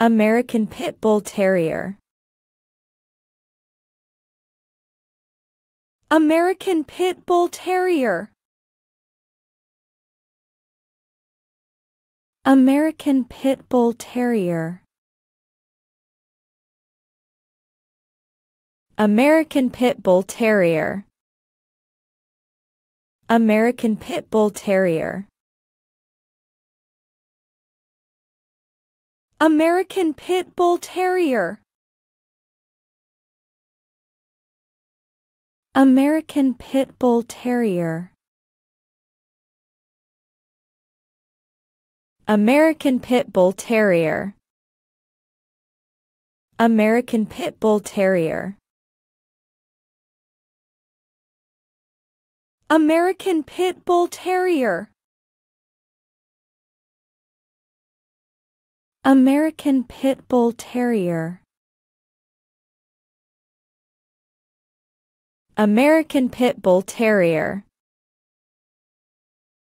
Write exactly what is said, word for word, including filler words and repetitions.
American Pit Bull Terrier. American Pit Bull Terrier. American Pit Bull Terrier. American Pit Bull Terrier. American Pit Bull Terrier. American Pit Bull Terrier. American Pit Bull Terrier. American Pit Bull Terrier. American Pit Bull Terrier. American Pit Bull Terrier. American Pit Bull Terrier. American Pit Bull Terrier.